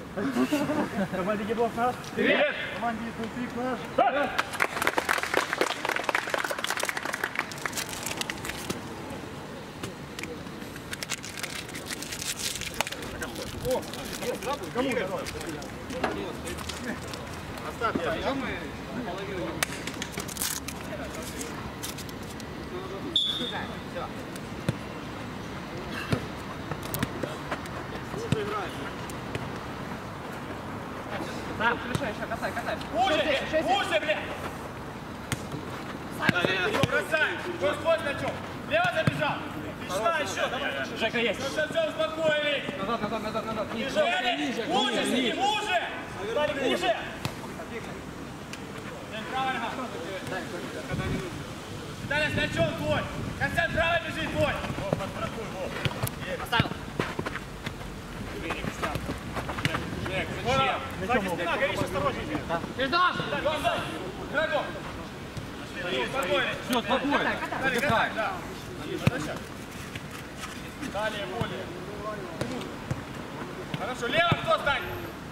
Команде Гиблов наш. Привет! Команде Фунтик наш. О, кому дорога? Оставь, я половину. Да, включай, еще, катай. Уже, бля! Его бросай! Твой значок! Лево забежал! Пришла еще! Давай! Жека есть! Все, успокоились! Назад! Ниже! Уже, сиди, уже! Ниже! Правильно! Виталий, значок твой! Константин, право бежит твой! Поставил! Жек, зачем? Сзади спина, горишь, осторожнее! Передал! Игроков! Спокойно! Все, спокойно! Отдыхай! Далее, более. Хорошо, лево кто станет?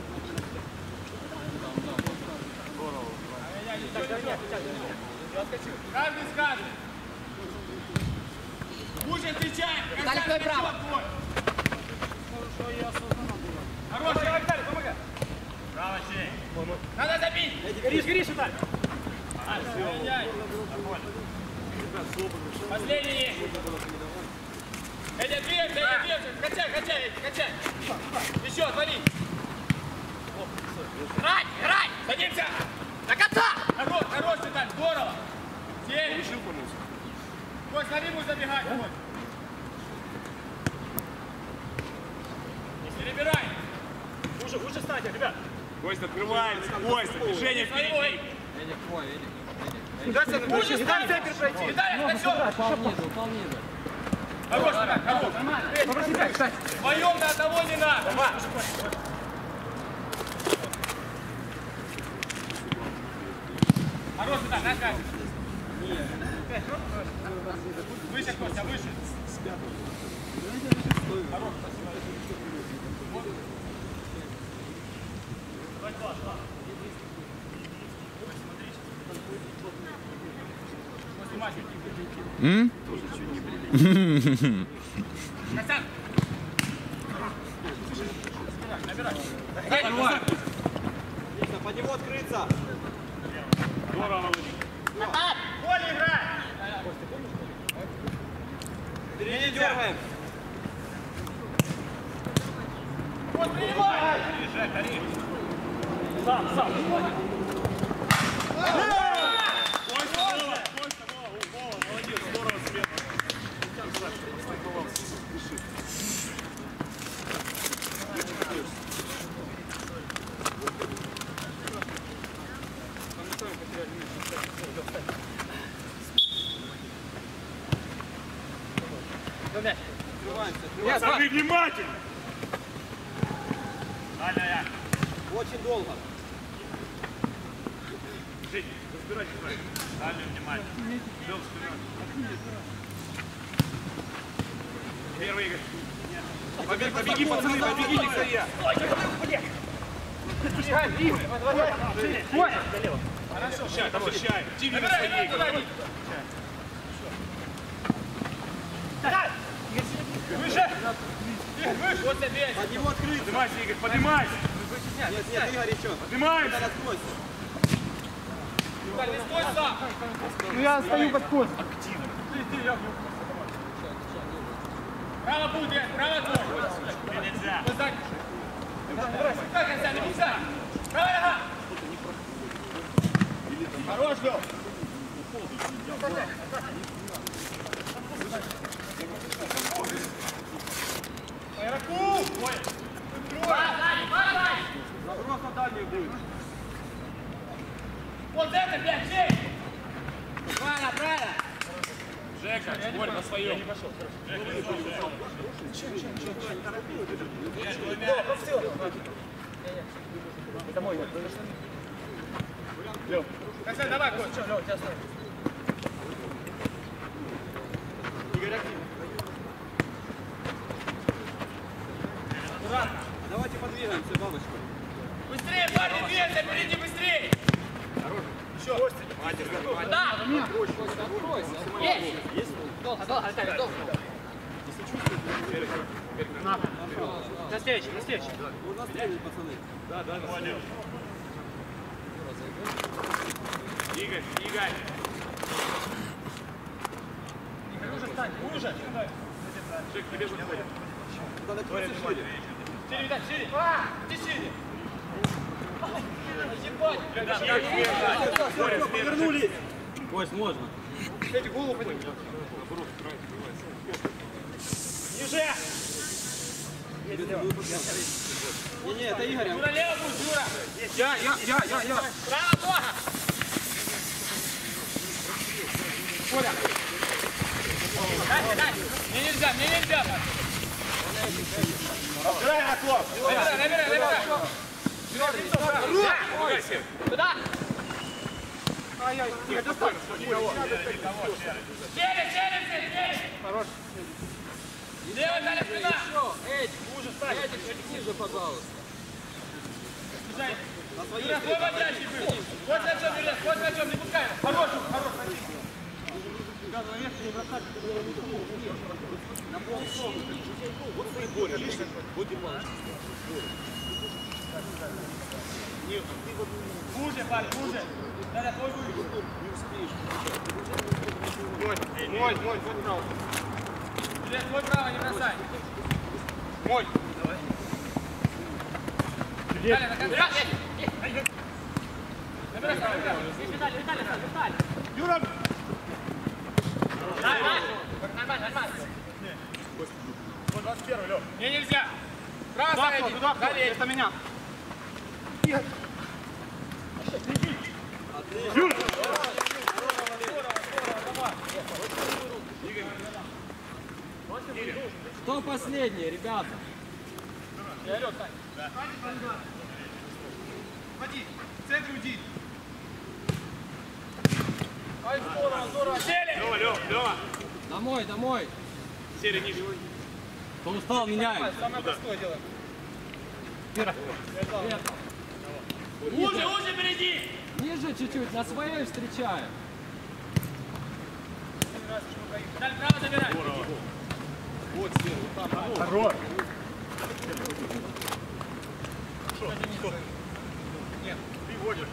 Каждый скажет. Уже отвечаем. Далее, твой право. Хороший, Виталий, помогай. Право, чей. Надо забить. Горишь, Виталий. Последний. Эдя, движется. Качай. Еще, отвали. Играй. Садимся. До конца! Хорош, Виталий, здорово. 7. Кость, лови, будешь забегать. Не перебирай. Уже стадия, ребят. Кость открывается, Кость, движение впереди. Уже ставь центр пройти. Виталий, отсюда. Упал ниже. Хорош, хорош. Вдвоем на одного не надо. Хорош, Виталий, на скажешь. Выше, Костя, выше. Хорош, спасибо. Костян! Набирай. Под него открыться. Здорово, Володя. Коля, играй! Впереди дергаем. Кость, принимай! Сам. Молодец, здорово, Свет. Пацаны, внимательно! Дальняя. Очень долго. Жень, разбирайте правильно. Дальнюю внимание. Идем вперед. Первый, Игорь. Побеги, пацаны, побеги, не стоя. Защищай. Тимми на своей. Выше! Вот тебе! Под него открыться. Поднимайся, Игорь, поднимайся. Нет, Игорь, еще. Поднимайся. Виталий, откройся. Виталий, не стой сам! Ну я стою под кость. Право будет, право твой! Тебе нельзя. Вот так! Как нельзя, нельзя! Право нога! Хорош был! По игроку! Давай! Заброс на дальнюю будет. Вот это, блядь, здесь! Правильно! Жека, Борь, на своем. Я не пошел. Это мой. Костя, давай, Костя. Игорь, активно. Давайте подвигаемся. Быстрее, парни, двигайся, впереди, быстрее! Еще! Да! Есть! Долго, долго. На следующий, на следующий. У нас тренинг, пацаны. Да. Игорь. Уже встань, уже! Шик, тебе заходит. Надо крутить шире. Шире, видать, шире! Иди шире! Ебать! Все, повернулись. Кость, можно. Кстати, голову подними. Ниже! Не, это Игорь. Юра, лево будь, Юра! Я. Право, нога! Коля. Дай! Мне нельзя! Играй на клоп. Набирай! Туда! Ай-яй, Игорь, достань. Через! Хорош. Левая дали спина! Эдик, ниже, пожалуйста. Юра, твой водящий был! Вот на чем, Юра, вот на чем, не пускай! Хорош! Хуже, парень, хуже! Надо твой будет! Мой право. Юра, твой право, не бросай! Мой. Виталий, на контракт! Набирай! Виталий! Юра. Нормально! 21, Лёв. Мне нельзя! Право Туда, ставить! туда, Залезь! это меня. Кто последний, ребята? Алёк, Сань! Ходи, в центре уйди. Ай, здорово! Сели! Лёва. Домой. Серый ниже. Кто устал, меняем. Самое простое дело. Уже впереди! Ниже чуть-чуть, на своей встречаем. Даль, право забирай! Вот, Серый, вот там. Хорош. Нет. Ты водишь.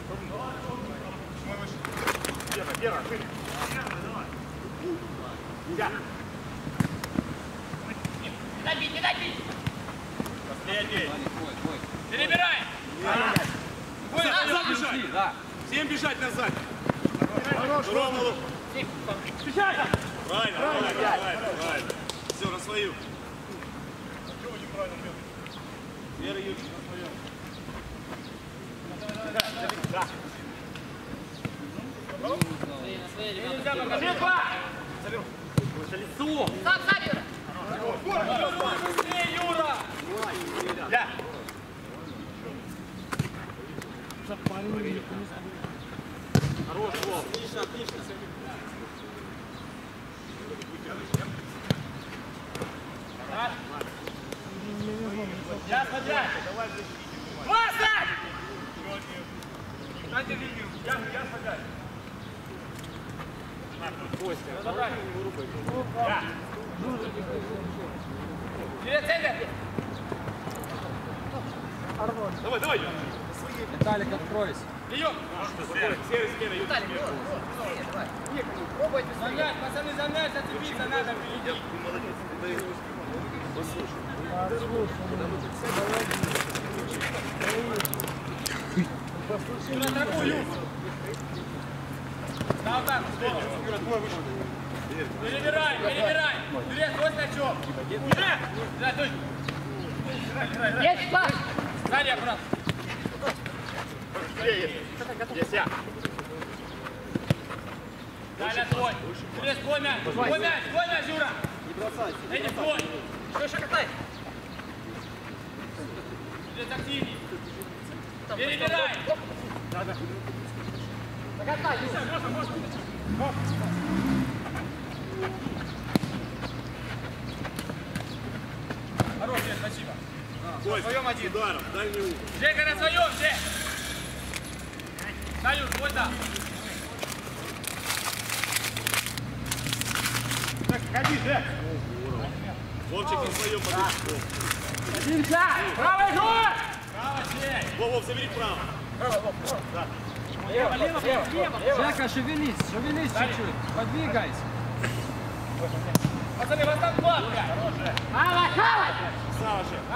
Первый. Не дай бить! Последний. Перебирай! Бой назад! Ушли, да. Всем бежать назад. Рома. Правильно. Все, на свою. Вера Юрьевич, на свою. Нельзя пока! Сам, Юра! Быстрее, Юра! Да. Хорош, Вов. Отлично. Я смотря! Классно! Дайте линию. Я сажаю. Костя, забрали. Через центр. Давай. Виталик, откройся. Прием. Серый, Юрий. Пробуйте. Замять, пацаны, замять, зацепиться надо впереди. Юра, атакуй, Юр. Стал так, Юра, твой вышел. перебирай. Юрий, твой значок. Юрий, да, точно. Есть пас. Сзади аккуратно. Есть я. Далее твой. Юрий, твой мяч, Юра. Не бросай. Эдик, твой. Что катай? Юрий, активней. Перебирай. Накатай, Юра. Можно. Хорош, спасибо. Кость, своем один. ударом, дальний угол. Жека на своем, Жек! Союз, вот да. Ходи, Жек. Вовчик на своем подушку. Правый жук! Вов, забери право. Жека, шевелись чуть-чуть. Подвигайся. Пацаны, вас там два, блядь! Сава же.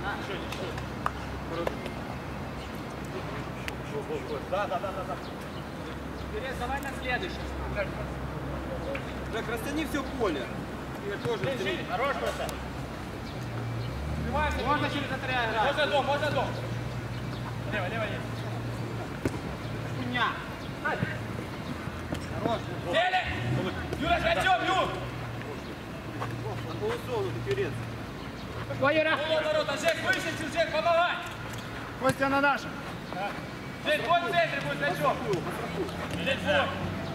Перес, давай на следующий. Жек, растяни все поле. Игорь тоже. Хорош просто. Можно через отряд играть. Можно дом. Лево, есть. Хуйня. Хорош. Теле! Юра, с мячом, Юр! На полусолу ты перец. Ворота, Жек, выше чуть, Жек, помогай! Костя на нашем. Жек, вот в центре будет с мячом. Жек, вот.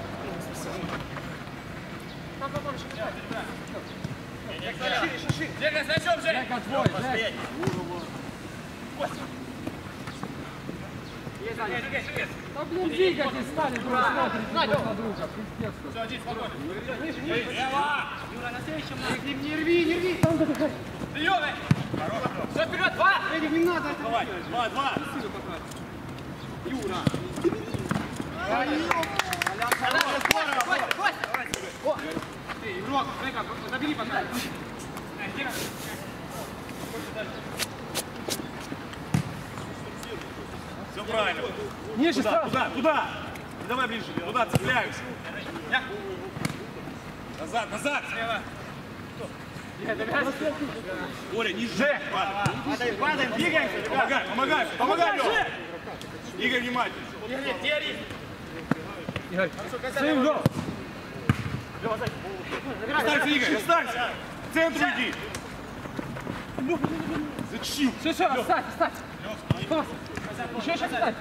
Жека, с мячом, Жек! Жека, твой, Жек. Да, блин, двигайтесь, стали друг смотрите друг на друга. Пиздец. Все, один, спокойно. Лево. Юра, на следующем. Не рви. Прием! Все, вперед, два! Эдик, не надо это Давай, делать. 2. Юра. Ты, игрок, Жека, забери пока. Все правильно. Ниже, Туда. Не давай ближе. Туда цепляемся. Назад. Боря, ниже. Падаем, двигаемся. Помогай, Лёва. Игорь, внимательно. Останься, Игорь, останься. В центр иди. Зачем? Все, оставь. Еще оставь.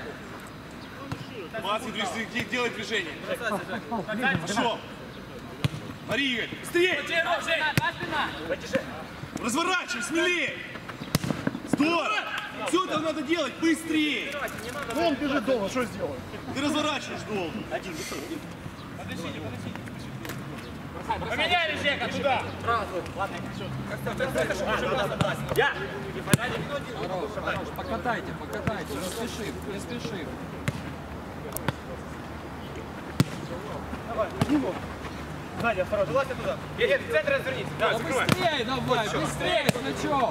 20 делай движение. Пошел. Смотри, Игорь, быстрее. Разворачивай, смелее. Здорово. Все это надо делать быстрее. Он бежит долго, что сделал? Ты разворачиваешь долго. Поменяли, Жека, туда! Хорош, покатайте, не спешим. Сзади, осторожно. Власти туда. Едет, в центр развернись. Да быстрее давай, быстрее с мячом.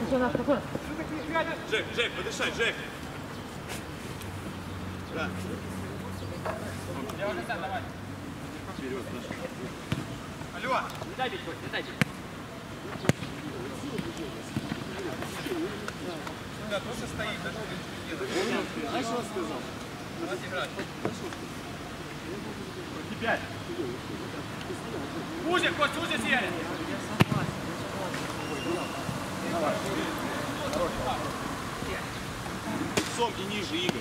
Жек, подышай, Жек. Да. Я уже сам, давай. Вперед, Алло. Не дай бить, Кость, не дай бить. Да, просто стоит, даже не делает. Знаешь, что он сказал? Давайте играть. 5. Узик, Кость, узик съели. Сом и ниже, Игорь.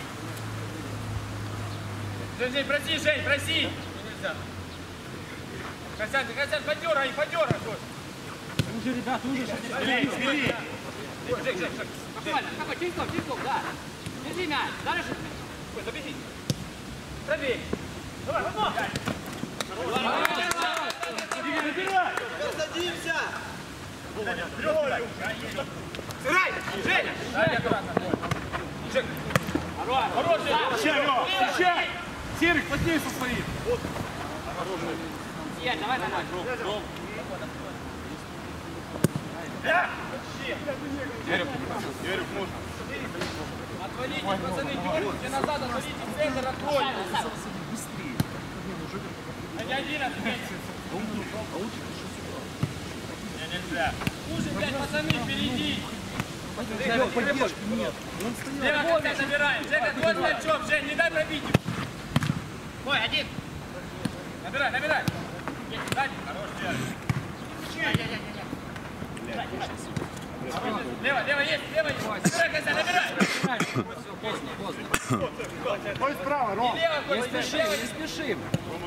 Жень, проси, Жень, проси. Нельзя. Костян, подергай, Кость. Уже, ребят, Смелее. Жек. Какой, Тиньков, да. Держи мяч, дальше. Кость, объясни. Пробей. Давай, вон. Игорь, набирай. Садимся. Сыграй, Женя. Дай аккуратно. Жек. Хорош, Жек. Встречай, Лёва, встречай. Серик, плотнее со своим. Есть, давай, давай. Верю, можно. Отвалите, пацаны, дерните назад, отвалите в центр, откройте. Один ответь. Нельзя. Слушай, блядь, пацаны, впереди. Поддержки нет. Лево, как набираем. Жека, твой с мячом. Жень, не дай пробить. Ой, один. Набирай. Дай. Лево есть. Набирай, Костя, набирай. Ой, справа, Ром. Лево, Не Костя, спешим, лево. не спешим.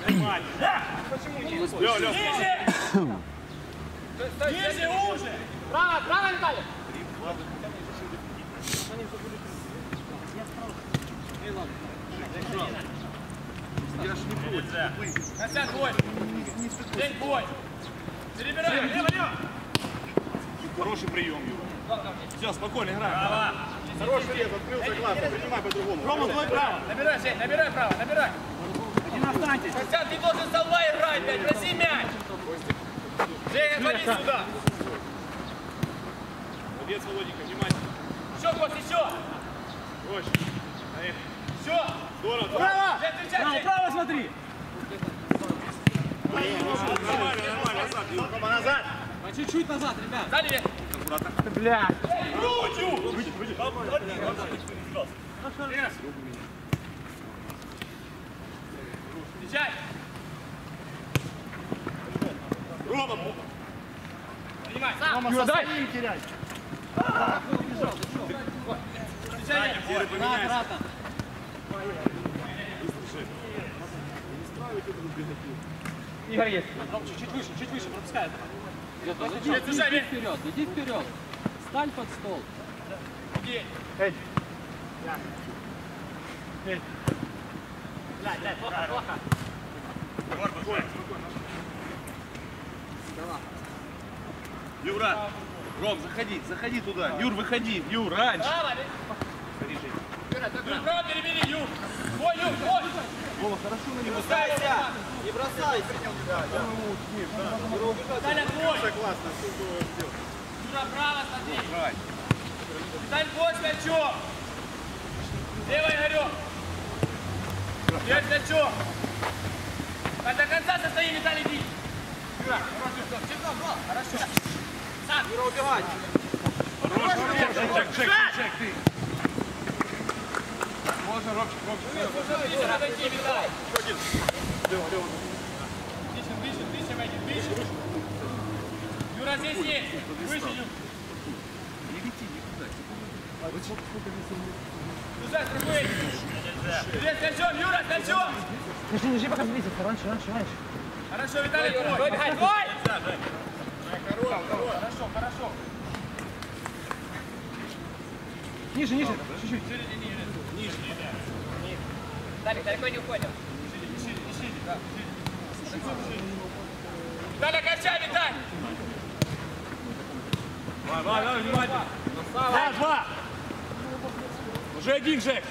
Лёва, Ниже, уже. Право, Виталий. Костян, бой! День, бой! Перебираем, лево! Хороший прием, Юра. Все, спокойно играем. Право! Хороший рез, открылся класс, принимай по-другому. Рома, твой право. Набирай, Жень, набирай право, набирай! Один останьтесь. Костян, ты должен со мной играть, блядь, проси мяч! Женя, ходи сюда! Молодец, Володенька, внимательно. Еще, Кость, еще! Проще. Все! Здорово, Право! Жень, встречай, Право, Жень! право смотри. Нормально, назад, Юра. Рома, назад. А чуть-чуть назад, ребят. Сзади, Жень! Бля. Грудью! Встречай! Рома, Принимай! Юра, дай. Встречай, Жень! Обратно. Игорь есть. Чуть выше, пропускай это. Жень, слушай, Жень! Иди вперед. Стань под стол. Иди! Эй. Юра. Ром, заходи туда. Юр, выходи. Юр, раньше. Право, Юра, ты право перебери, Юр! Бой, Юр, бой! Рома, хорошо на него. Бросайся! Не бросайся. Виталя, бой! Классно, все было сделано. Юра, право смотри! Рань. Виталь, бой с мячом! Лево, Игорек! Бьешь мячом! Так до конца состои, Виталий, иди! Юра, хороший, черком, хорошо! Сам! Юра, убивать. Шек, ты. Можно, Ромчик. Ближе надо идти, Виталий! Ближе, Вадим, ближе! Юра, здесь есть! Выше, Юр! Не лети никуда. Слушай, другой! Привет, с мячом, Юра, с мячом! Держи, пока близится. Раньше. Хорошо, Виталий, твой! Твой, бегай, твой! Хорошо. Ниже, чуть-чуть. Далее, далеко не уходим. Да. Виталий, качай, Виталий! Давай, внимательно. Два. Уже один, Жек.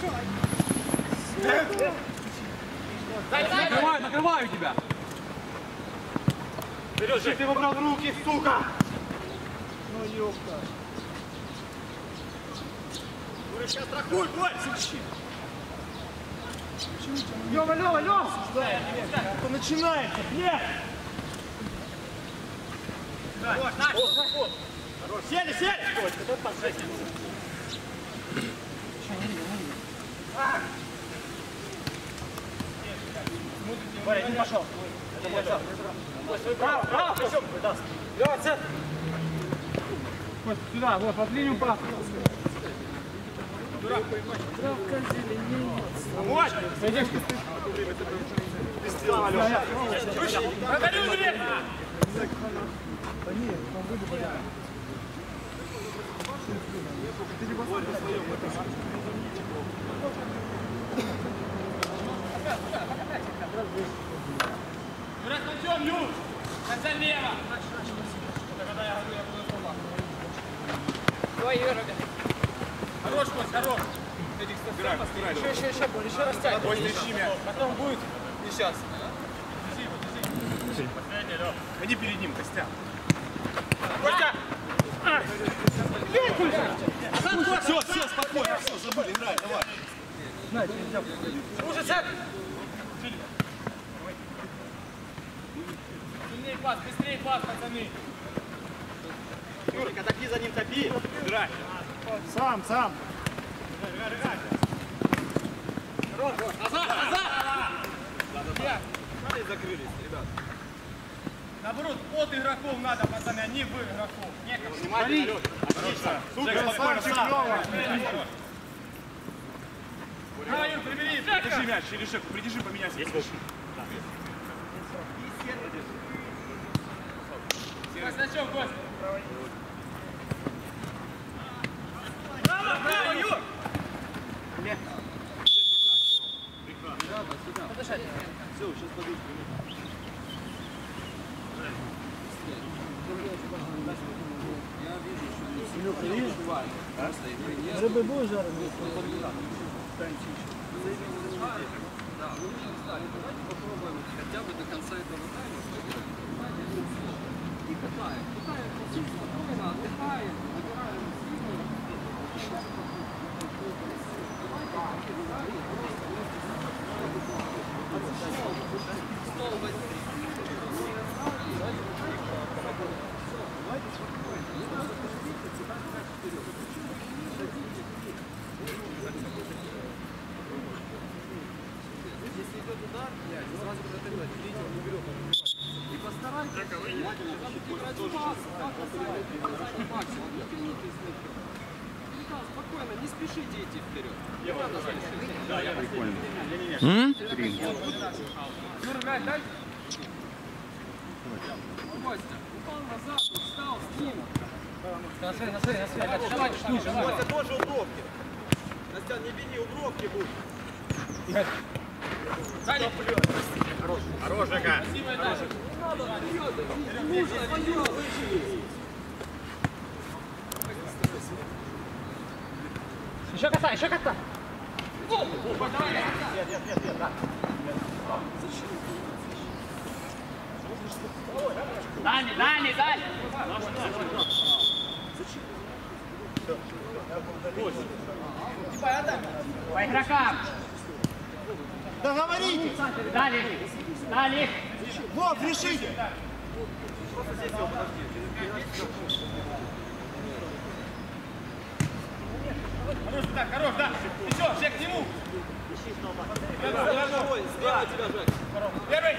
Накрываю тебя. Вперед, Жек. Ты выбрал руки, сука. Ну, ёпта. Сейчас страхуй, бой. Лёва. Что начинается? Нет. Сели. Боря, не пошел. Право. Лёва, центр. Вот сюда, вот, под линию паса. Помочь. Продарю, Юрий! Юра, с мячом, Юр! Конца лево! Ой, Юра, хорош, Кость, хорош! Еще растягивай. Кость, ищи мяч. Потом будет и сейчас. Ходи перед ним, Костян. Костя! Все, спокойно, все, забыли, играй, давай. Слушай, центр! Сильнее пас, быстрее пас, пацаны! Юрик, отопи за ним, топи. Играй. Сам. Закрылись, ребят. Наоборот, от игроков надо, пацаны, а не в игроков. Некому. Внимательно, Лёш. Отлично. Супер, красавчик, Лёва. Давай, Юр, прибери! Придержи мяч, через шеку, придержи, поменяйся. Краснячок, Кость! Браво, Юр! Все, Рыбы будешь жарить? Да, мы не устали. Давайте попробуем хотя бы до конца этого тайма. И катаем. Катаем спокойно, отдыхаем, набираем силы. Стол возьми. Если идет удар, сразу подготовить, видите, он уберет. И постарайтесь играть в пас, максимум, не тяните с них. Спокойно, не спешите идти вперед. Не надо спешить. Да, я прикольно. Юра, мяч дай. Костя, упал назад, встал, с ним. На связи. Давай, ниже. Костя тоже у бровки. Настян, не беги, у бровки будет. Хорош, Жека. Еще кота, еще кота. Дальний, дальний, дальний. По игрокам. Договоритесь. Дали, дали. Вов, решите. Хорош, так, хорош, да. Еще, Жек, к нему. Слева тебя, Жек. Первый.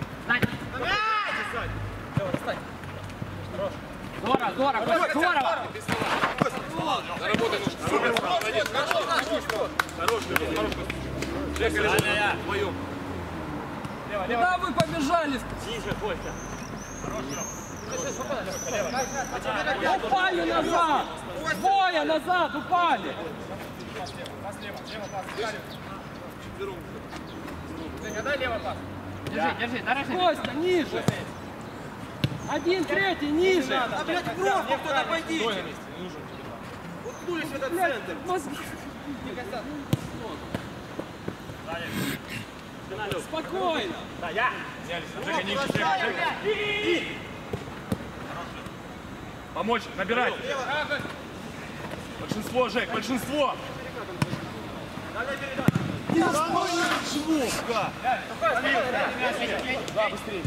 Здорово, здорово, Костя, здорово. Заработай ножку. Супер, молодец. Хорош, Жека, я. Вдвоем. Куда вы побежали? Тише, Костя. Упали назад. Двое назад упали. Жека, дай левый пас. Держи, держи, дорожи. Костя, ниже. Один третий, ниже. А, блядь, в бровку кто-то пойдите. Уткнулись в этот центр. Мозги. Спокойно. Да, я. Жека, ниже, Жека. Помочь, набирать. Большинство, Жек, большинство. Жмурка. Да, быстрее.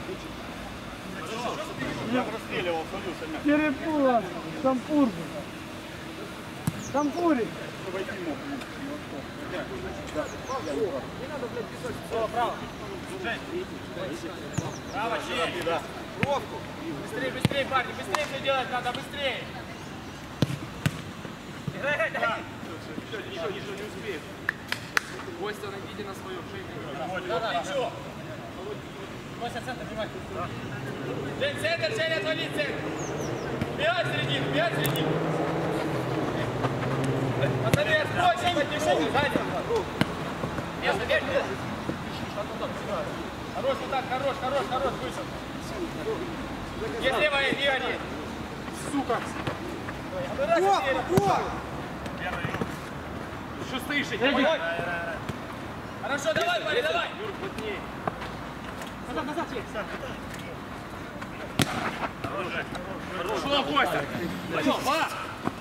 Я простреливал, смотрю, Перепула. Шампур. Шампурик. Право, чей. Да. Бровку. Быстрее, быстрее, парни, быстрее все делать надо, быстрее. Еще не успеет. Костя, наведи на свою жизнь. Да, еще. Костя, центр, внимательно. Жень, центр, Жень, отвали, центр. Бегай в середину, бегай в середину. Пацаны, откройся, подниму. Сзади. Место, место. Хорош, вот так, хорош, хорош, хорош, вышел. Есть левая, левая. Сука. Что стоишь, Эдик? Хорошо, давай, парень, давай. Назад, назад, есть. Хорошо, Костя. Пошла.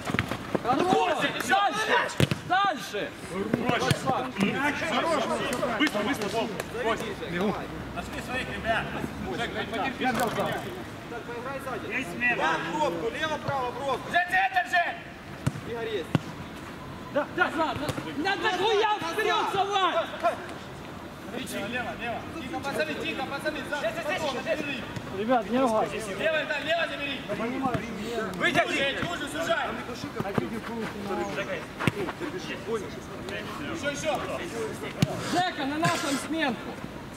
Дальше. Дальше. Хорош. Быстро, быстро, Вов. Костя. Нашли своих ребят. Жек, потерпи. Так, поиграй сзади. Есть смена. Да, бровку, лево-право, бровку. Жень, центр, Жень. Игорь есть. Да, назад. Надо хуя вперед совать. Лево, лево. Тихо, пацаны, сзади. Ребят, не ругайтесь. Лево, да, лево забери. Вытягни, хуже, сужай. Еще. Жека, на нашем сменку.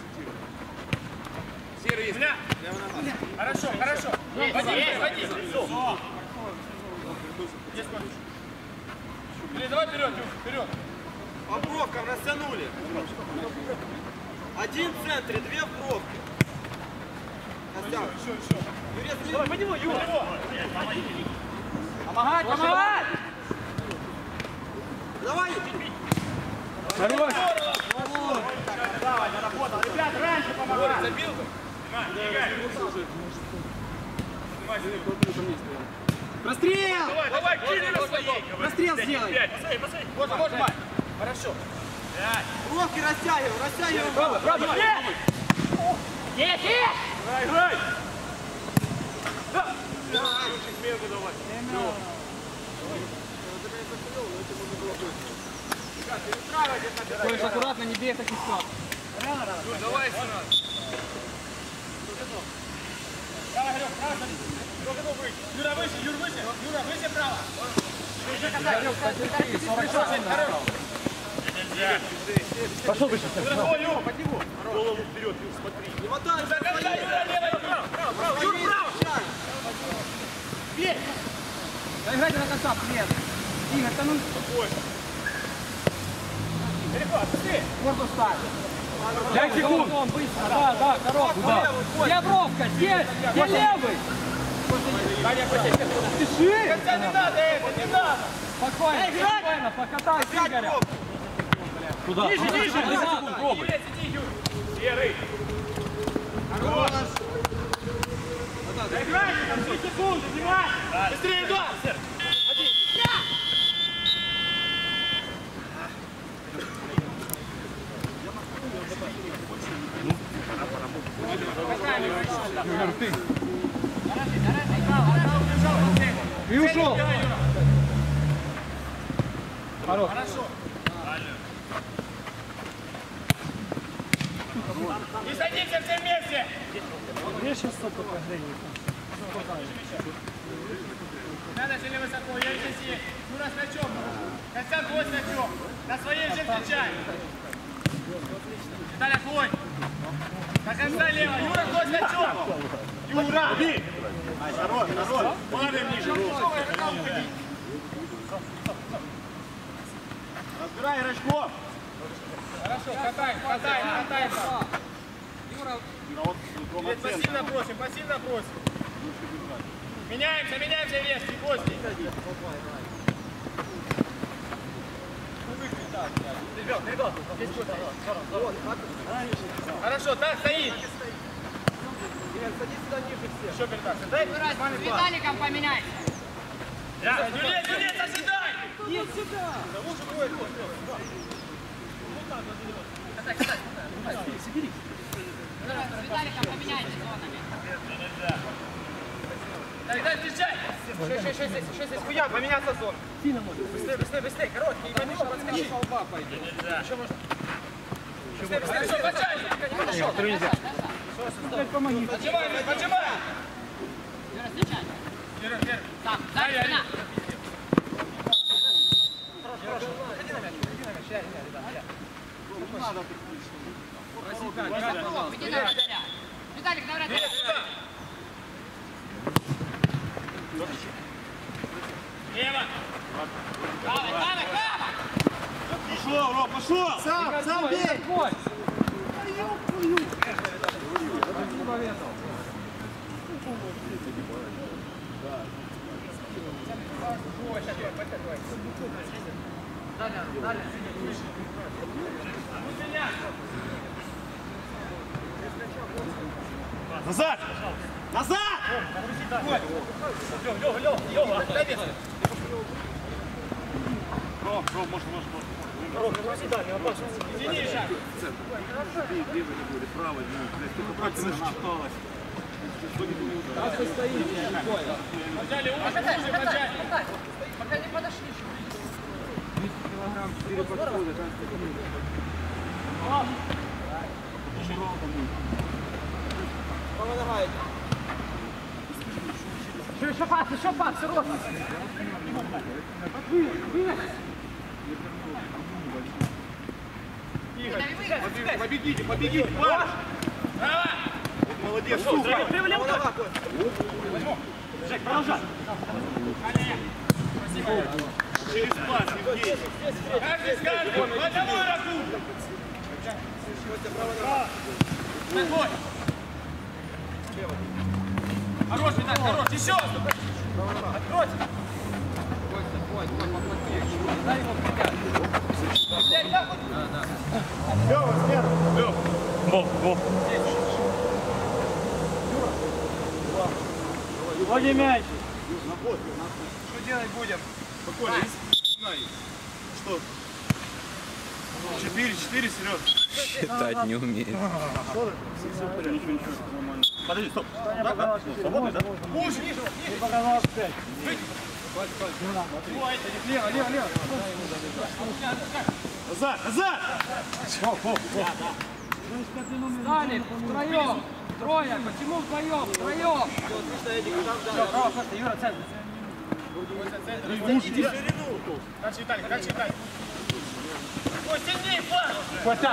Серый есть. Хорошо. Води. Давай вперед, вперед. По бровкам растянули. Один в центре, две в бровке. Костяк. Еще. Юрец, Давай, поднимай, Юра. Помогать, помогать! Давай! Хорош! Давай, наработал. Ребят, раньше помогай. Забил бы? Прострел! Давай, кинь на своей. Прострел сделай! Посмотри. Вот, Мать. Хорошо. Руки растягивай! Право. Есть! Играй! Да! Сменку давай. Кость, аккуратно, не бей таких слаб. Давай сразу. Право, Игорек, право. Юра, выше. Юра, выше право. Игорек, потерпи, 47 направо. Пошел выше. Юра, под него. Голову вперед, Юр, смотри. Не мотай! Юра, левый, право. Юра, право. Бей. Да играйте до конца, привет. Игорь, да ну... Далеко, отпусти. Корпус ставь. 5 секунд. Быстро, да, коробка. Где бровка? Где левый? Спеши. Хотя не надо это, не надо. Спокойно, покатай Игоря. Туда. Ниже. 10 секунд, пробуй. Иди, Юр. Серый. Хорош. Играйте, там 3 секунды, внимание. Быстрее, да. И ушел. Хорош. Хорошо. Не садимся все вместе. Я сейчас столько прогрею. Надо сильно высоко, я здесь есть. Юра с мячом. Костян, твой с мячом. На своей же встречай. Виталя, твой. До конца лево. Юра, твой с мячом. Юра! Бей! Хорош. Падаем ниже. Разбирай Рожков. Хорошо, катаем. Юра, пассивно просим. Меняемся вески, Кости. Ребят, здесь Костя. Хорошо, так, стоит. Садись сюда ниже всех. Еще передача. Дай с вами С Виталиком поменяйся. Юрец, ожидай! Нет, сюда! С Виталиком поменяйся зонами. Дай, встречай! 6, хуя, поменяться зон. Быстрее, короткий, не мешай, подскочи. Еще можно. Быстрее, все, подчай! Помоги. Поджимай! Юра, встречай. Вера. Там, сзади спина. Иди на вратаря. Виталик, на вратаря. Лево! Право. Пошел, Ром, пошел! Сам бей! Ой. Назад! Назад! Лёва, дай вес. Ром, может. Извини, шаг. Право, только так не считалось. Поджали, поджали. Пока не подошли. Килограмм 4 подхода. Помогай! Еще пас, рост. Побегите, Паш! Молодец, супер! Жек, продолжай! Через пас, Евгений! Каждый скажет, по одному игроку. Твой. Хорош, Виталий, хорош. Еще. Откройте. Давай, поплотнее. Дай его притягивать. Лёва, смерть. Лёва. Во. Вводи мяч. Что делать будем? Спокойно. Что? 4, Серёж. Считать не умеет. Ничего, нормально. Подожди, стоп. Да? Свободный, да? Ниже, ниже. Ты показал 5. Лево. Назад! Стали втроем. Трое. Почему вдвоем? Втроем. Юра, центр. Дальше, Виталик, Ой, сильнее, пас! Костя.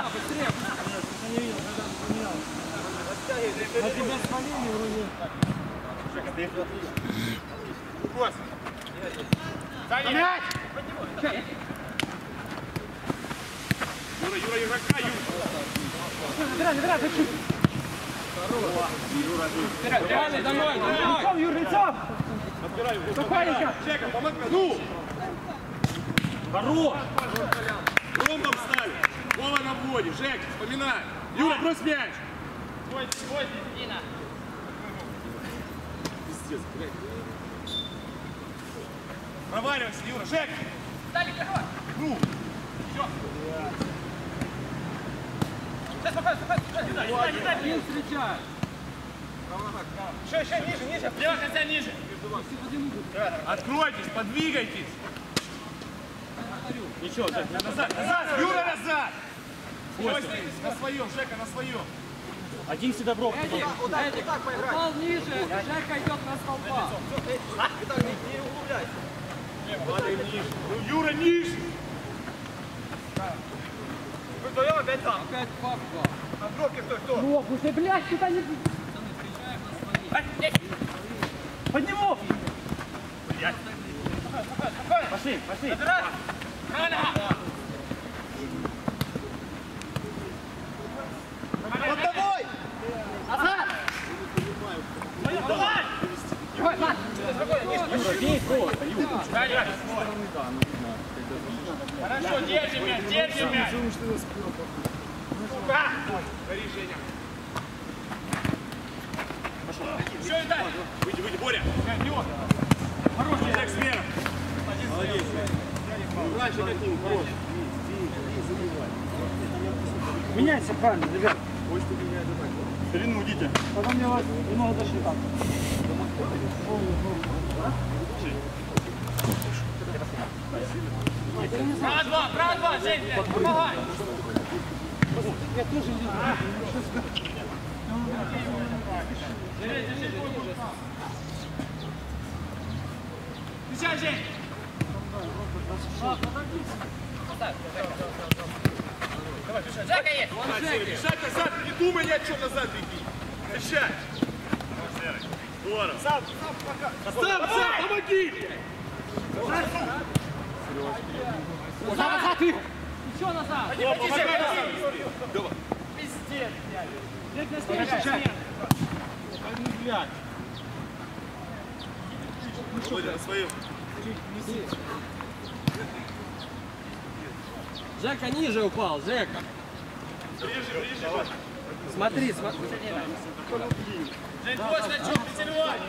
На тебя спалили вроде. Жека, ты. Кость. Занять! Юра, игрока, Юра. Набирай, хочу. Реально, домой. Лицом, Юр, лицом. Спокойненько. Жека, помоги. Ну! Хорош. Ромбом ставь. Вова на вводе. Жек, вспоминай. Юра, брось мяч. Дина. Пиздец, блядь. Проваливайся, Юра. Жек! Дали, хорош. Ну! Один встречает. Еще, ниже. Лева, хотя ниже. Откройтесь, подвигайтесь. Ничего, Жек, Назад, Юра, назад! Костя, на своем, Жека, на своем. один всегда брок. Эдик, упал ниже. Жека идет на столба. Падаем ниже. Ну, Юра, ниже. Вы вдвоем опять там. Опять папка. На дробке кто? Брок, ну ты, блядь, сюда не... Подниму. Пошли. Вот тобой! Назад. Давай! Юра, бей просто, Юра. Хорошо, держи мяч. Сука! Гори, Женя. Все, Виталий. Выйди, Боря. Хороший, Жек, смена. Молодец. Раньше каким, хороший. Меняйся правильно, ребят. Ширину идите. Потом мне вас немного дошли так. Право два, Жень, блядь, помогай. Я тоже не знаю. Встречай, Жень. Жека есть. Бежать назад, не думай ни о чем, назад беги. Встречай. Здорово. Сам, помоги. Назад их! Еще назад. Пиздец. Жек, на встречу. Блядь. Володя, на своем. Жека ниже упал, Жека. Ближе. Смотри. Жень, твой значок, Петервань.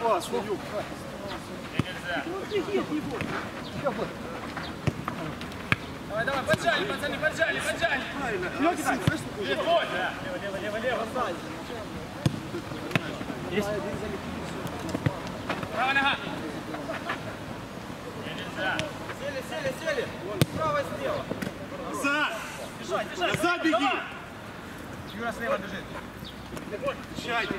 Давай, поджали, пацаны, поджали. Лево. Право нога. Сели. Справа, слева. Назад беги. Юра слева бежит. Чай.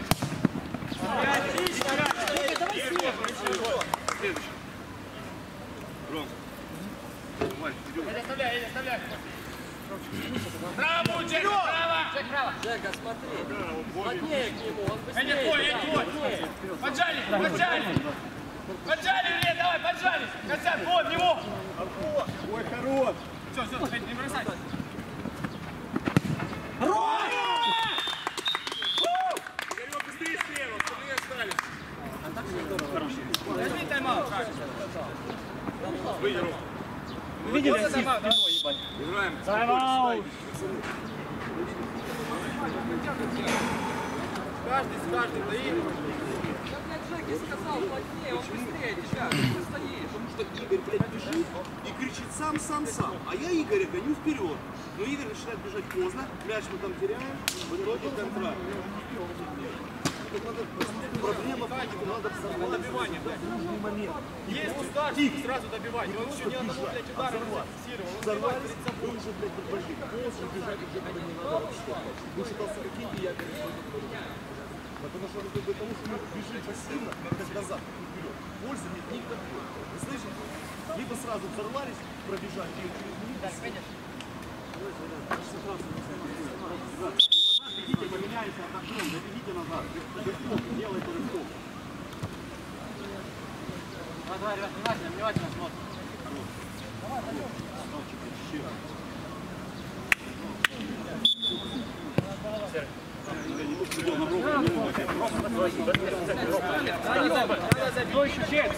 Следующий. Ром. Оставляй. Право, Жек, право. Жек, право. Жека, смотри. Плотнее к нему, он быстрее. Эдик, твой. Поджали, Лен, давай, поджали. Костян, вот, в него. Ой, хорош. Все, не бросай. Игорек, быстрее слева, остальные остались. Возьми тайм-аут. Выйди, Ром. Видели, как спиной ебать. Играем. Тайм-аут. Каждый с каждым доигрывает. Я, блядь, Жеке сказал плотнее, он быстрее тебя, ты стоишь. Потому что Игорь, блядь, бежит и кричит сам. А я Игоря гоню вперед. Но Игорь начинает бежать поздно, мяч мы там теряем, в итоге контракт. Проблема в том, что надо взорвать. Добивание, блядь. Есть удар, сразу добивать. Он еще ни одного, блядь, удара не зафиксировал. Взорвать, он уже, блядь, подбожит. Поздно бежать уже было не надо вообще. Вы считался каким-то, я потому что мы бежим пассивно, как назад, вперед. Пользы нет никакой. Вы слышите? Либо сразу взорвались, пробежать ее через минуту. Бегите, поменяйте, отдохнем, бегите назад. Рывком, делайте рывком. Давай, ребят, внимательно смотрим. Кто еще чек?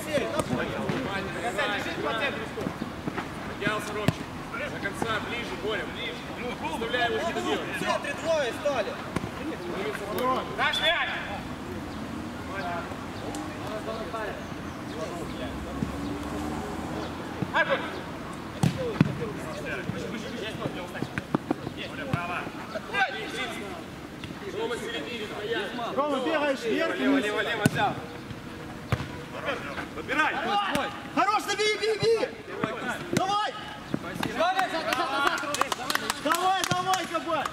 Поднялся Ромчик. До конца, ближе, Боря, ближе. Заставляй его что делать. В центре двое стали. Наш мяч! Арбур! Рома, середине, твоя. Рома, бегаешь вверх и вниз. Лево, взял. Подбирай! Хорош, бей! Давай! Давай, кабан!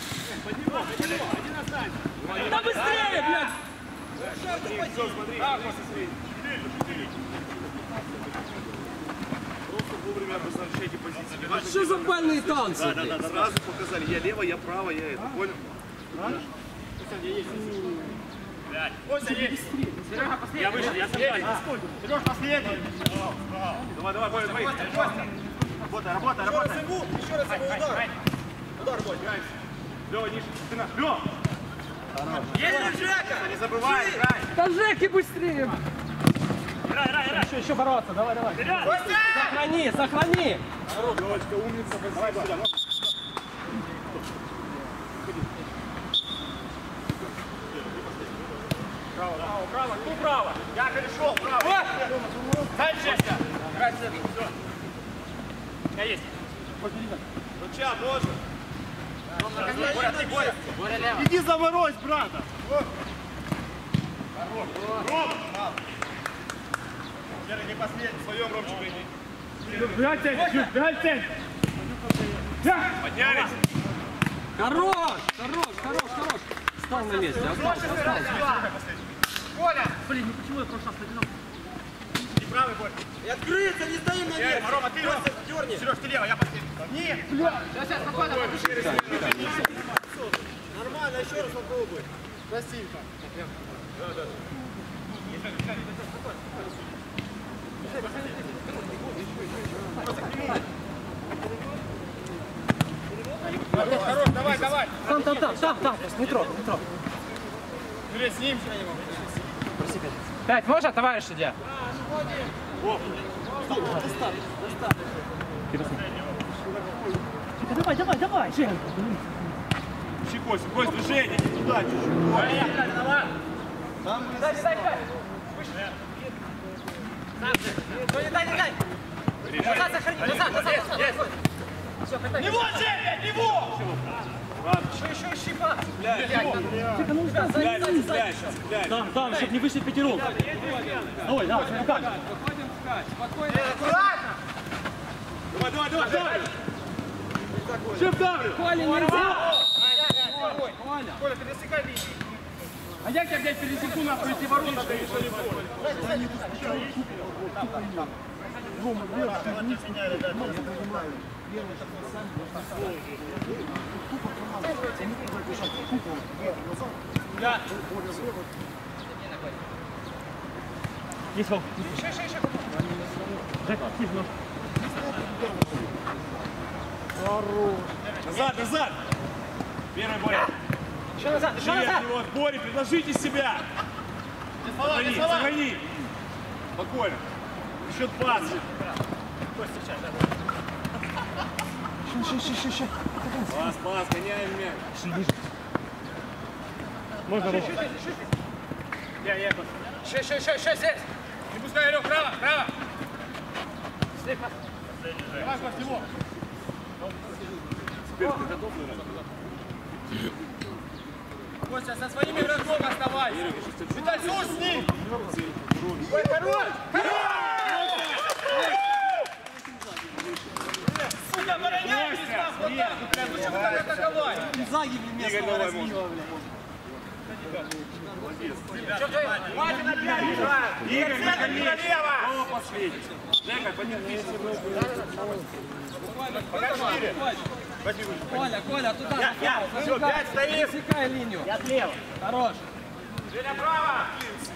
Да быстрее, блядь! Все, смотри. Просто вовремя обозначайте позиции. Что за бальные танцы? Да, сразу показали. Я лево, я право, я это. Понял? Костя, есть. Серега, последний. Я вышел, я сам. Сереж, последний. Давай, бой. Работай. Еще раз его удар. Удар, бой. Лева, ниже. Спина. Лева! Есть Жека! Не забывай, играй. Да Жеки быстрее! Играй. Еще бороться, давай. Сохрани. Левочка, умница, спасибо. Право, кто право? Я перешел, право. Дальше. Играй, все. Я есть. Руча, тоже. Боря, ты, Боря. Иди заморозь, брата. Ром! Не последний, в своем, Ромчик, иди. Бегай цель. Поднялись. Хорош! Стал на месте, остался. Коля. Блин, ну почему я в прошлый раз одинок? И правый, Боря. И открыться, не стоим на месте. Рома, ты лево. Дерни. Сереж, ты лево, я последний. Нет. Сейчас, спокойно, нормально, еще раз попробуй. Красивенько. Хорош, давай. Там. Метро. Юрий, с ним. 5 можно, товарищ судья? Давай, Жень. Кость, движение, не туда чуть-чуть. Не дай. Назад сохрани, назад. Него, Женя, него! Еще щипа. Там, чтобы не вышли пятером. Ой, да, как? Выходим вскачь. Спокойно. Давай. Шип давлю. Коля, нельзя! Коля, ты достигай линии. А я тебя, блядь, пересеку нахуй эти ворота, да еще не понял. Да. Есть волк. Жека, активно. Назад! Первый, Боря. Еще назад. Боря, предложите себя. Сохрани. Спокойно. Счет пас. Костя, сейчас, Пас, гоняем мяч. Можно руку. Ще, здесь. Не пускай, Лёх, право. Давай, Кость, его. Теперь ты готов, наверное? Костя, со своими игроком оставайся. Витасюш с ним. Ой, хорош! Сука, обороняйтесь там, вот так вот, блядь, лучше бы так атаковать. Загибли местного разбила, блядь. Хватит опять играть. Игорь, наконец. Налево. Снова последний. Жека, подними. Коля, туда. Все, 5 стоит. Засекай линию. Я слева. Хорош. Женя, право.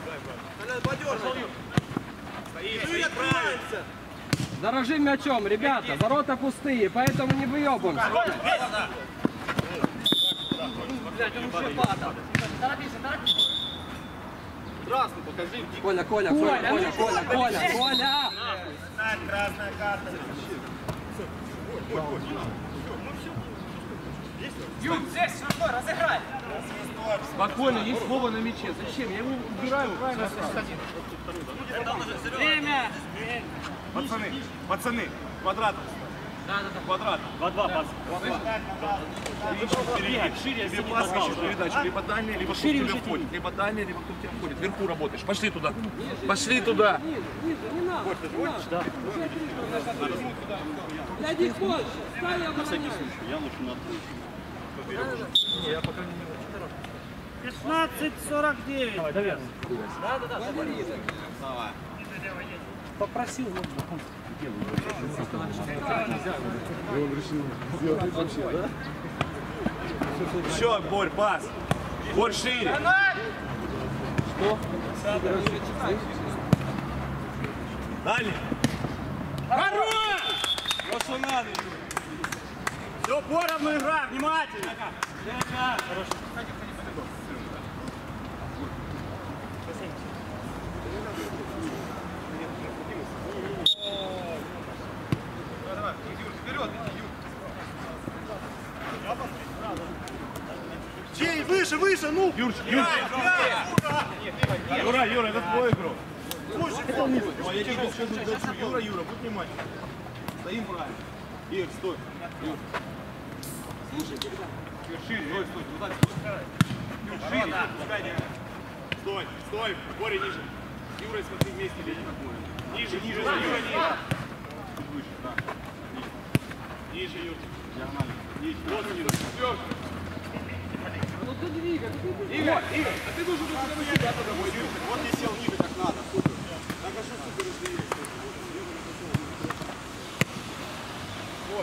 Дорожим мячом, ребята. Ворота пустые, поэтому не выебываемся. Блядь, он уже падал. Здравствуй, покажи. Коля. Красная карта. Юр, здесь, рукой, разыграй. Спокойно, есть Вова на мяче. Зачем? Я его убираю правильно сразу. Время. Пацаны, квадратом. Квадрат. 2-2, пас. Шире, тебе пас ищешь передачу. Либо дальний, либо кто к тебе входит. Либо дальний, либо кто к тебе входит. Вверху работаешь. Пошли туда. Пошли туда. Ниже, не надо. Да. Иди позже. Ставь оборону. Я лучше на 15:49. Давай, доверно. Да. Попросил. Еще, Борь, пас. Борь шире. Что? Дальний. Ну что надо? Все, поровну игра, внимательно. Чей, выше, ну! Юра, это твой игрок. Юра, будь внимательный. Стоим правильно. Игорь, стой. Юр. Слушай, шире, Ой, стой, туда, шире, пускай не. Стой, Боря ниже. Юра, смотри, вместе лезем. Ниже, Юра, ниже. Чуть выше, да. Ниже, Юр. Диагонально. Ниже, вот ниже. Ну ты двигай. Игорь, а ты должен быть на себя туда, Юр. Вот не сел ниже, как надо. Супер. Так а что супер разделились? Вот.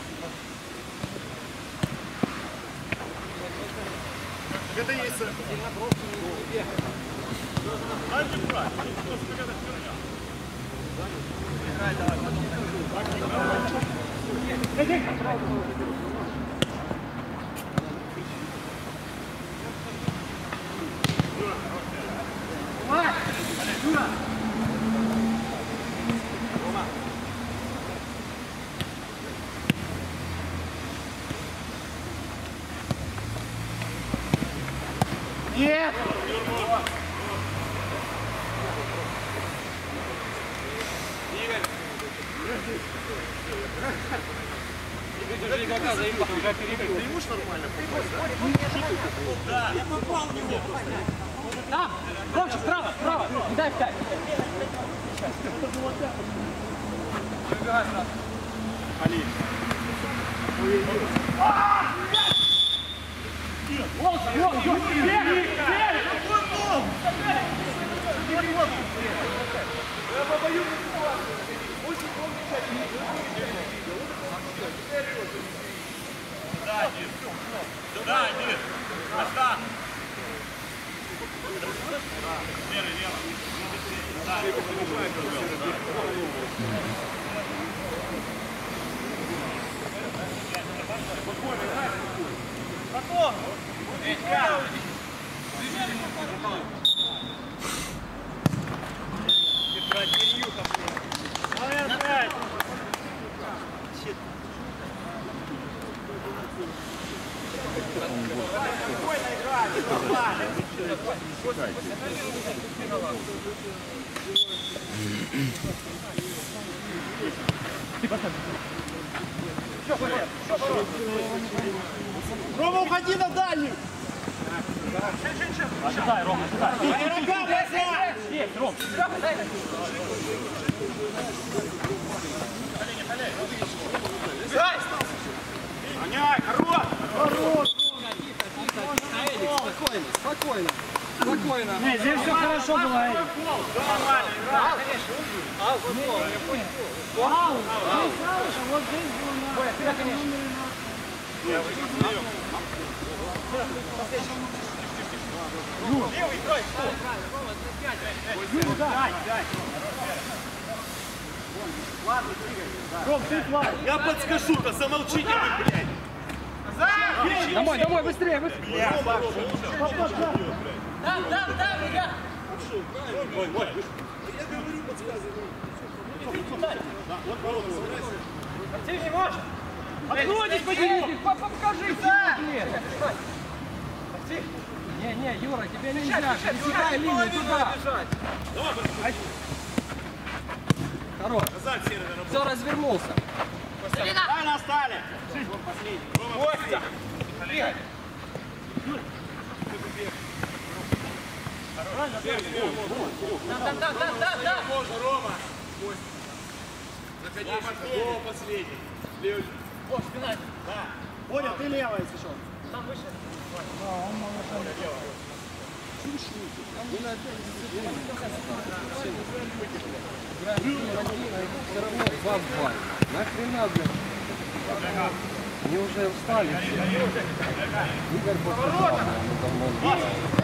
Это есть. Дальше брать. Нет! Держи игрока, заебал. Ты ему ж нормально попал, Да, я попал в него. Там, Ромчик, справа, не дай в 5. Выбегай сразу. Али. Да, Дир. Оста. Лево. Да, спокойно, играй. Потом. Рома, уходи на дальнюю! Ожидай, Рома, ожидай. Игрока бросай! Есть, Ром. Гоняй, хорош! Спокойно, спокойно. Спокойно. Не, здесь все хорошо было, Эдик. Нормально, играй! Вот здесь было. Левый, играй! Ром, ты флаг. Я подскажу-то, замолчите вы, блядь. Домой, домой, быстрее, быстрее. ребят! Ты не можешь? Откройся, покажи! Не, Юра, тебе нельзя. Пересекай линию туда. Хорош. Все, развернулся. Правильно остали! Костя! Бегай! Да. Можно, Рома! Заходи, Вова последний. Левый. О, спина. Да. Понял, ты левая, если что. Там выше. Все равно 2-2. Нахрена, блин? Они уже устали все. Игорь подписал, ну давно.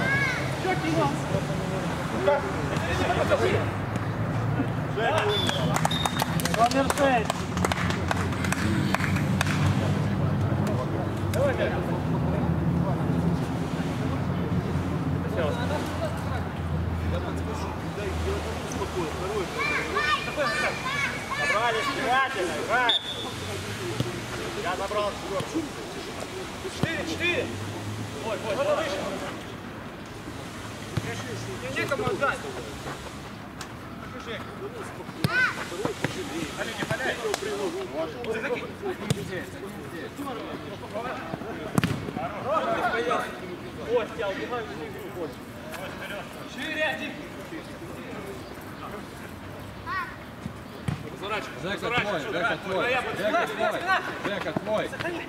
Номер 6. Собрались внимательно, играй! Я забрал 4. Ой, это выше. Некому отдать. Олег, не поляй. Костя, убивай игру. Шире, один. Жека твой.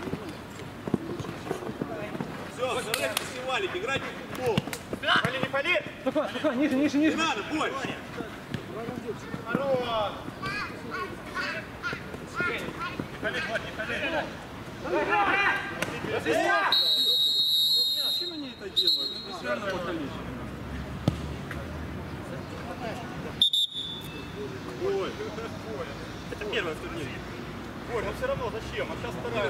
Все, зарывайте снималик, играйте в футбол. Пали, не пали. Спокойно, ниже. Не надо, Боль. Здорово. Зачем они это делают? Это реально покалечено. Ой. Это первое в турнире. Ой, но все равно зачем? А сейчас вторая.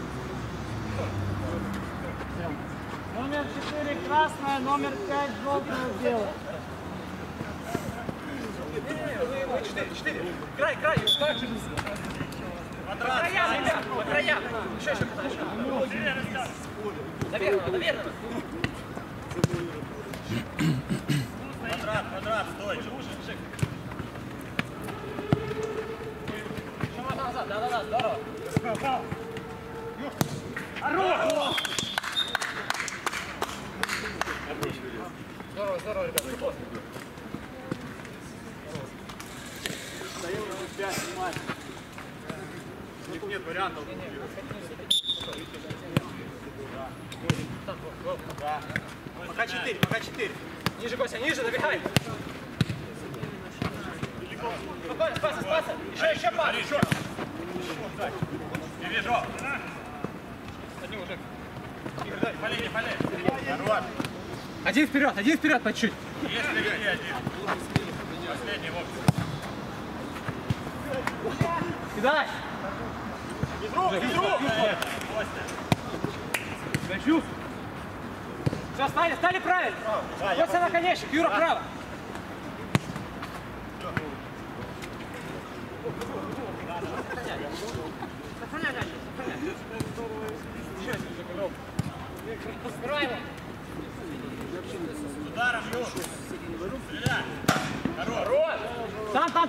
Номер 4 красная, номер 5 желтая, белая. Вы 4. Край. По краям, ребят, по краям. Еще. Наверное. Квадрат, стой. Еще можно назад, да, здорово. Здорово, ребят. Стоим на 5, снимать. У них нет вариантов. Да. Пока 4. Ниже, Костя, ниже, набегай. Спаса. Еще пас. Не вижу. Одним уже. Полей. Хорош. Один вперед, по чуть. Есть впереди один. Последний, вот. Кидай. Без рук. Хочу. Все, стали правильно. Костя наконечник, Юра право. Сохраняй.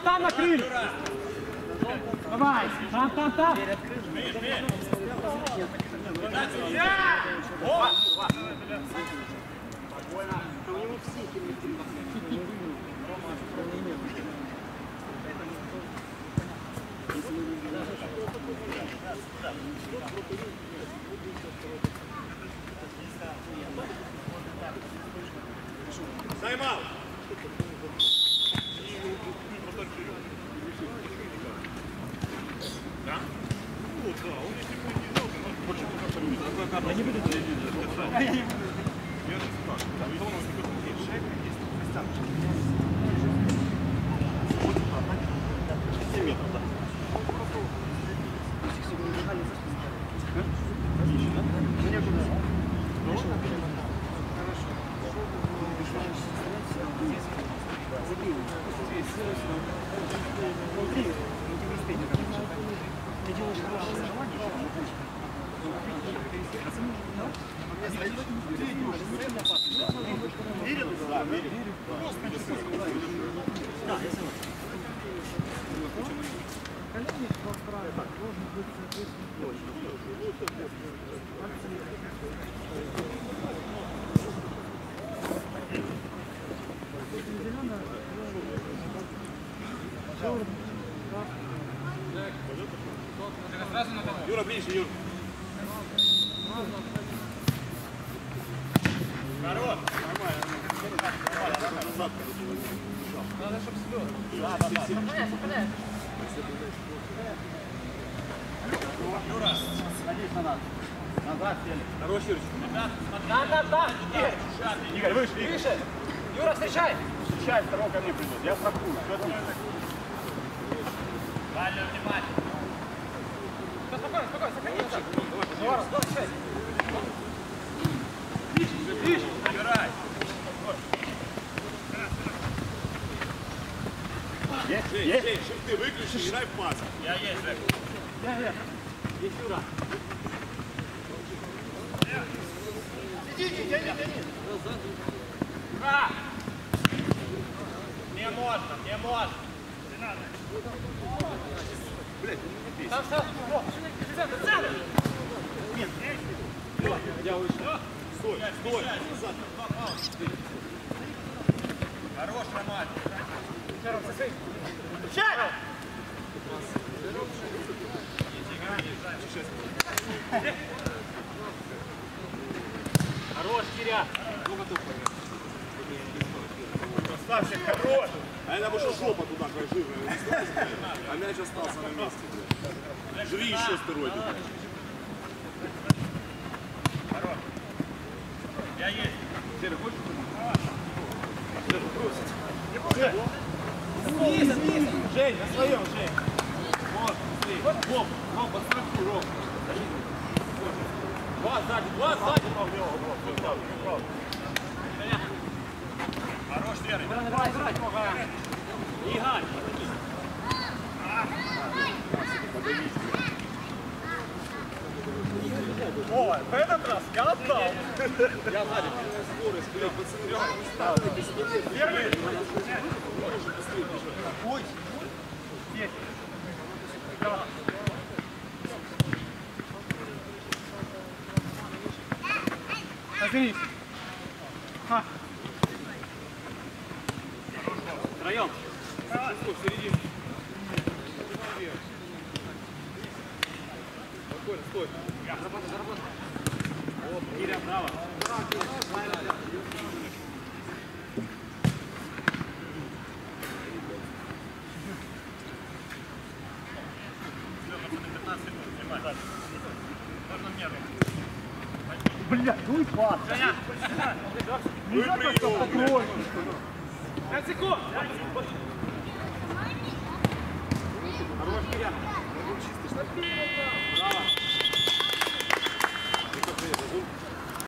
там накрыли. Давай, там. Тайм-аут. Да? Вот, да, он если бы не дал, то я не буду я не буду. Я же спрашиваю. Да, это он есть шайба, есть костянка. Вот так, 7 метров, да. Ты делаешь хорошее желание, Верен? Да, верен. Да, я согласен. коллеги так должен быть соответственно. Юра, ближе, Юра. Народ! Нормально. Назад. Надо, чтобы слез. Да. Сохраняй. Юра, садись на нас. Назад, Фелик. Хорош, Юрич. Да. Игорь, выше, Игорь. Выше. Юра, встречай. Встречай, второго ко мне придет. Я страхую. Далее внимание. Спокойно, сохраниться. Давай, встречай. Ближе. Набирай. Есть. Шифты выключи, играй в пас. Я есть, Жек. Есть Юра. Тяни. Не можно. Не надо. Блядь, не Там, центр. Я вышел. Стой. Назад. Хорош, Роман. Хорош, Киря. Красавчик, хорош. А это вышел жопа туда, как жирная. А мяч остался на месте, блядь. Жри еще стероиды. Хорош. Я есть. Серый, хочешь? Жень, на своем, Жень. Вот, быстрее. Ром, подстрахуй, Ром. Два сзади, Ром, его. Хорош, Веры. Давай. Игорь. О, в этот раз я отдал. Я сзади. Скорость, блядь, пацаны. Первый. Ой. Есть. Остановись. Втроем. В середине. Спокойно, стой. Заработай. Вот, Киря, браво. Бля, ну и пас. Не надо покрой. 5 секунд. Хорош, Киря. Браво.